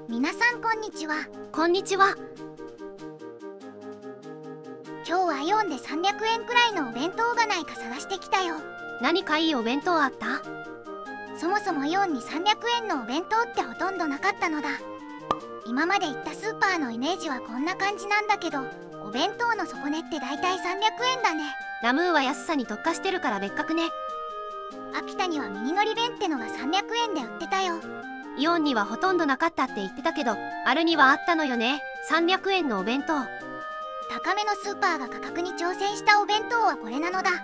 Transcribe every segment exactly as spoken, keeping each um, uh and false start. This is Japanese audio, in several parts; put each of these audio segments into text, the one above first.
皆さんこんにちは。 こんにちは。 今日はイオンでさんびゃくえんくらいのお弁当がないか探してきたよ。 何かいいお弁当あった？ そもそもイオンにさんびゃくえんのお弁当ってほとんどなかったのだ。今まで行ったスーパーのイメージはこんな感じなんだけど、お弁当の底値ってだいたいさんびゃくえんだね。 ラムーは安さに特化してるから別格ね。 秋田にはミニのり弁ってのがさんびゃくえんで売ってたよ。 イオンにはほとんどなかったって言ってたけど、あるにはあったのよね。さんびゃくえんのお弁当。 高めのスーパーが価格に挑戦したお弁当はこれなのだ。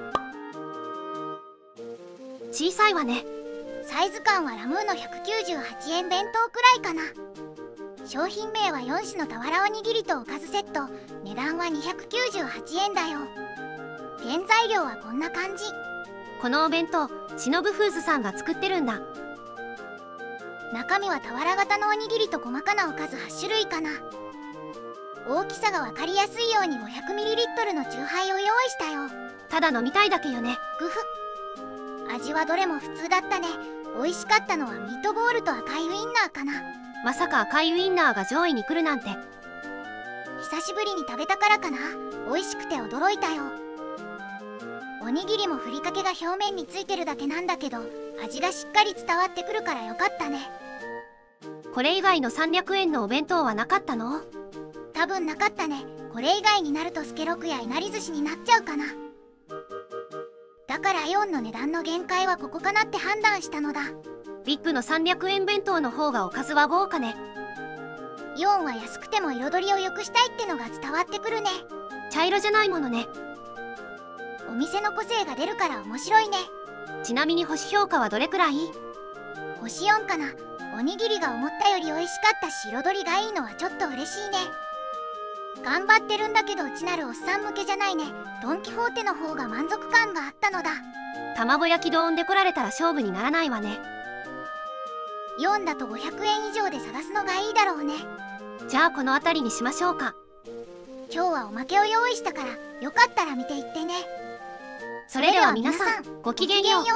小さいわね。 サイズ感はラムーのひゃくきゅうじゅうはちえん弁当くらいかな。商品名はよん種の俵おにぎりとおかずセット。値段はにひゃくきゅうじゅうはちえんだよ。原材料はこんな感じ。 このお弁当、しのぶフーズさんが作ってるんだ。 中身は俵型のおにぎりと細かなおかずはち種類かな。大きさが分かりやすいように ごひゃくミリリットル のチューハイを用意したよ。 ただ飲みたいだけよね。 グフ。味はどれも普通だったね。美味しかったのはミートボールと赤いウインナーかな。 まさか赤いウインナーが上位に来るなんて。 久しぶりに食べたからかな。美味しくて驚いたよ。おにぎりもふりかけが表面についてるだけなんだけど、味がしっかり伝わってくるからよかったね。 これ以外のさんびゃくえんのお弁当はなかったの？ 多分なかったね。これ以外になるとスケロクやいなり寿司になっちゃうかな。だからイオンの値段の限界はここかなって判断したのだ。 ビッグのさんびゃくえん弁当の方がおかずは豪華ね。 イオンは安くても彩りを良くしたいってのが伝わってくるね。 茶色じゃないものね。 お店の個性が出るから面白いね。 ちなみに星評価はどれくらい？ 星よんかな。おにぎりが思ったより美味しかったし、彩りがいいのはちょっと嬉しいね。頑張ってるんだけどうちなるおっさん向けじゃないね。ドン・キホーテの方が満足感があったのだ。 卵焼きドーンで来られたら勝負にならないわね。 イオンだとごひゃくえん以上で探すのがいいだろうね。 じゃあこの辺りにしましょうか。 今日はおまけを用意したから、よかったら見ていってね。 それでは皆さん、ごきげんよう。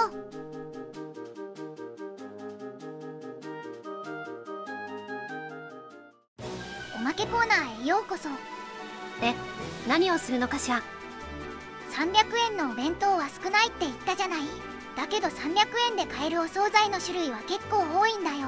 おまけコーナーへようこそ。 で、何をするのかしら。 さんびゃくえんのお弁当は少ないって言ったじゃない。だけどさんびゃくえんで買えるお惣菜の種類は結構多いんだよ。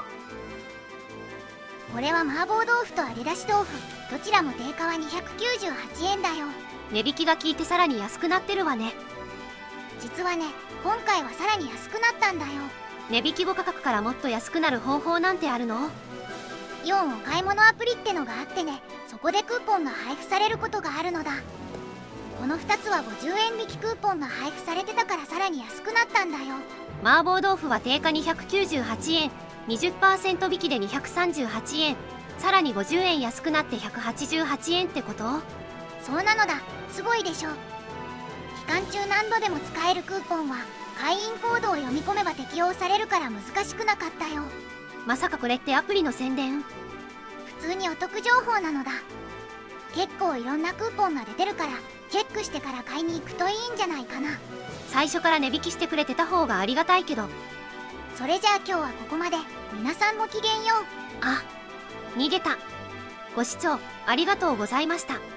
これは麻婆豆腐と揚げ出し豆腐、どちらも定価はにひゃくきゅうじゅうはちえんだよ。 値引きが効いてさらに安くなってるわね。 実はね、今回はさらに安くなったんだよ。 値引き後価格からもっと安くなる方法なんてあるの？ イオンお買い物アプリってのがあってね、そこでクーポンが配布されることがあるのだ。このふたつはごじゅうえん引きクーポンが配布されてたからさらに安くなったんだよ。 麻婆豆腐は定価にひゃくきゅうじゅうはちえん、にじゅっパーセント 引きでにひゃくさんじゅうはちえん、さらにごじゅうえん安くなってひゃくはちじゅうはちえんってこと？ そうなのだ。すごいでしょ。期間中何度でも使えるクーポンは会員コードを読み込めば適用されるから難しくなかったよ。 まさかこれってアプリの宣伝？ 普通にお得情報なのだ。結構いろんなクーポンが出てるからチェックしてから買いに行くといいんじゃないかな。 最初から値引きしてくれてた方がありがたいけど。 それじゃあ今日はここまで。皆さんごきげんよう。 あ、逃げた。ご視聴ありがとうございました。